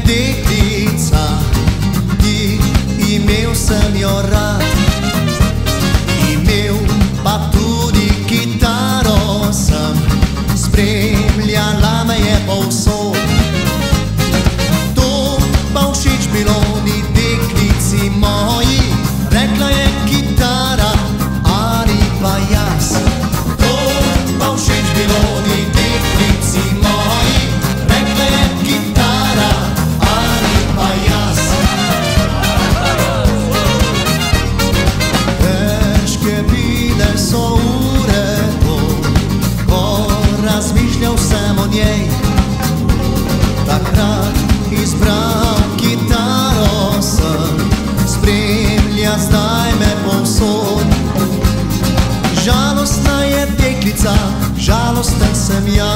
deklica, ti imel sem jo rad. Imel pa tudi kitaro sem, spremljala me je povsod. To pa všeč bilo ni deklici moji, rekla je kitara ali pa jaz. To pa všeč bilo ni deklici moji, rekla je kitara ali pa jaz. Težke bile so ure to, ko razmišljal sem o njej. Takrat izbral kitaro sem, spremlja zdaj me povsod. Žalostna je deklica, žalosten sem jaz.